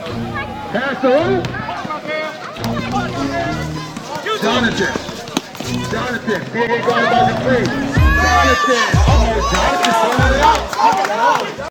Pass to who? Jonathan. Jonathan. Big guard by the three. Jonathan. Uh-oh, Jonathan.